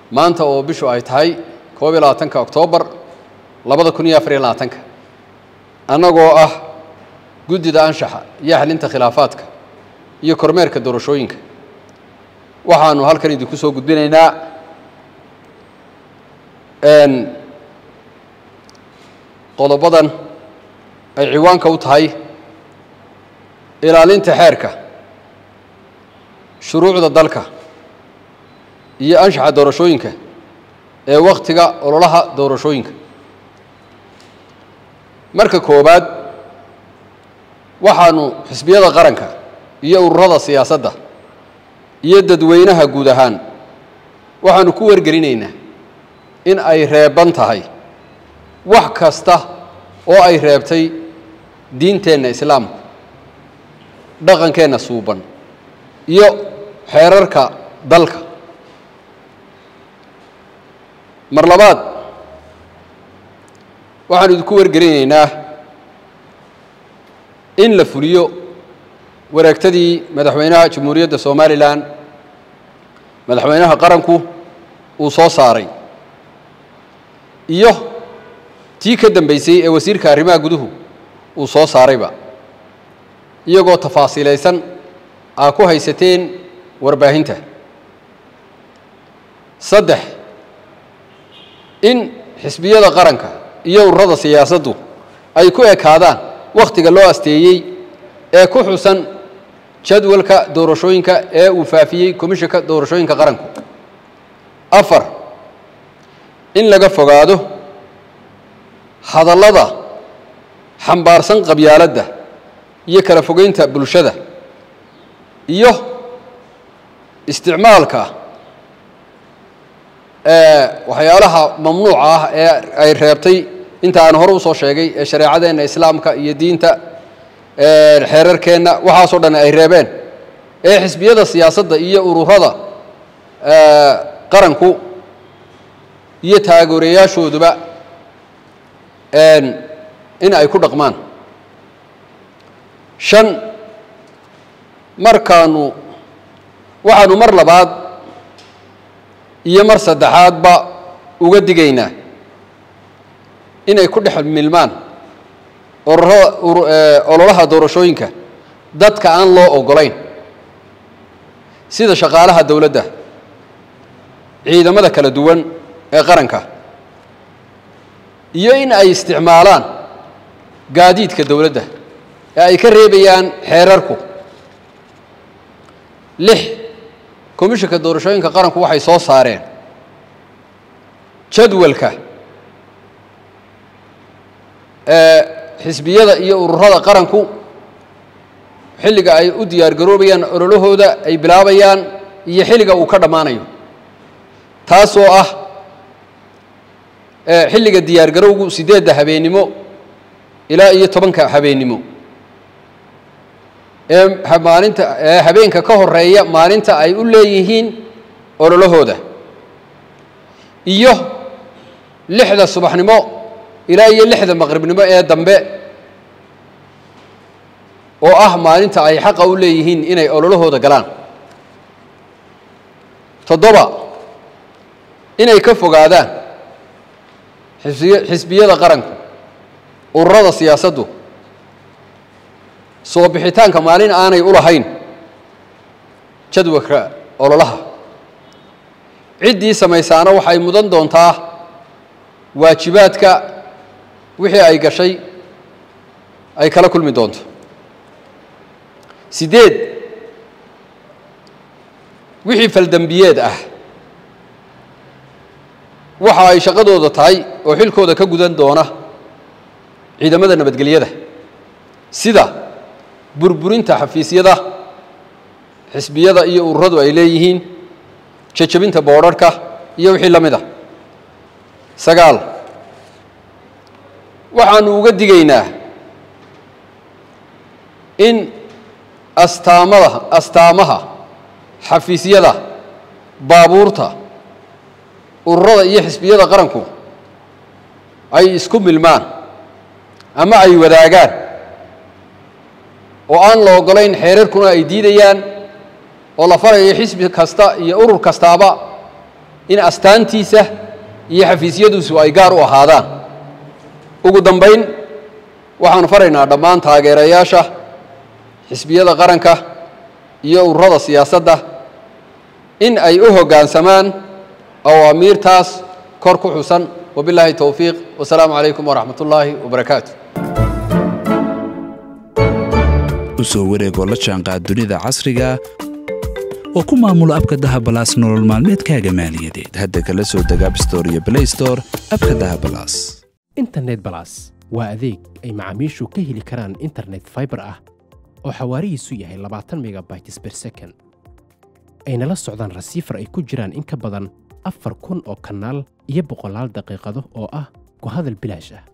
maanta oo bishu ay tahay 21 Oktoobar 2024 anagoo ah guddida anshaxa iyo xalinta khilaafaadka iyo kormeerka doorashooyinka waxaanu halkan idinku soo gudbinaynaa qodobadan ay ciwaanka u tahay ilaalinta xeerka shuruucda dalka iyo anshaxa doorashooyinka ee waqtiga ololaha doorashooyinka marka koobaad waxaanu xisbiyada qaranka iyo ururada siyaasadda iyo dadweynaha guud ahaan waxaanu ku wargelinaynaa in ay reeban tahay wax kasta oo ay reebtay diinteenna islaamka dhaqankeenna suuban iyo xeerarka dalka mar labaad waxaanu idinku wargelinaynaa in la fuliyo wareegtadii madaxweynaha jamhuuriyadda Soomaaliland madaxweynaha qaranku uu soo saaray iyo tii ka dambeysay ee wasiirka arrimaha guduhu uu soo saarayba iyagoo tafaasiilaysan ku haysateen warbaahinta saddex in xisbiyada qaranka iyo ururada siyaasaddu ay ku ekaadaan waqtiga loo asteeyay ee ku xusan jadwalka doorashooyinka ee uu faafiyay komishanka doorashooyinka qaranku afar in laga fogaado hadallada xambaarsan qabyaaladda iyo kala fogeynta bulshada iyo isticmaalka waxyaalaha mamnuuca ah ee ay reebtay inta aan hore u soo sheegay ee shariicadeena islaamka iyo diinta xeerarkeena waxa soo dhan ay reebeen ee xisbiyada siyaasadda iyo ururada qaranku iyo taageerayaashooduba in ay ku dhaqmaan shan waxaanu mar labaad iyo mar saddexaadba uga digaynaa inay ku dhex milmaan ololaha doorashooyinka dadka aan loo ogolayn sida shaqaalaha dawladda ciidamada kala duwan ee qaranka iyo in ay isticmaalaan gaadiidka dawladda ee ay ka reebayaan xeerarku lix komishanka doorashooyinka qaranku waxay soo saareen jadwalka xisbiyada iyo ururada qaranku xilliga ay u diyaar garoobayaan ololahooda ay bilaabayaan iyo xilliga uu ka dhamaanayo taasoo ah xilliga diyaar garowgu 8 habeenimo ilaa iyo 10 habeenimo maalinta habeenka ka horeeya maalinta ay u leeyihiin ololahooda iyo 6 subaxnimo ilaa iyo 6 maqribnimo ee dambe oo ah maalinta ay xaq u leeyihiin inay ololahooda galaan 7 inay ka fogaadaan xisbiyada qaranka ururada siyaasaddu soo bixitaanka maalin aanay u lahayn jadwalka ololaha ciddii samaysaana waxay mudan doontaa waajibaadka wixii ay gashay ay kala kulmi doonto 8 wixii faldambiyeed ah waxa ay shaqadooda tahay oo xilkooda ka gudan doona ciidamada nabadgelyada sida burburinta xafiisyada xisbiyada iyo ururadu ay leeyihiin jajabinta boorarka iyo wixii la mid ah 9 waxaanu uga digaynaa in astaamaha xafiisyada baabuurta ururada iyo xisbiyada qaranku ay isku milmaan ama ay wadaagaan oo aan la ogolayn xeerarkuna ay diidayaan oo la farayo xisbi kasta iyo urur kastaaba in astaantiisa iyo xafiisyadiisu ay gaar u ahaadaan ugu dambayn waxaanu faraynaa dhammaan taageerayaasha xisbiyada qaranka iyo ururada siyaasadda in ay u hoggaansamaan awaamiirtaas kor ku xusan wabilaahi towfiiq wasalaamu calaykum waraxmatullaahi wabarakaatu u soo wareegoo la jaanqaad dunida casriga oo ku maamulo abka dahabalaas nolol maalmeedkaaga maaliyadeed hadda kala soo deg App Store iyo Play Store abka dahabalaas internet balas waa adeeg ay macaamiishu ka heli karaan internet fiber ah oo xawaarihiisu yahay 20 megabytes per second ayna la socdaan receiver ay ku jiraan in ka badan 4,000 oo kanaal iyo 100 daqiiqado oo ah ku hadal bilaash ah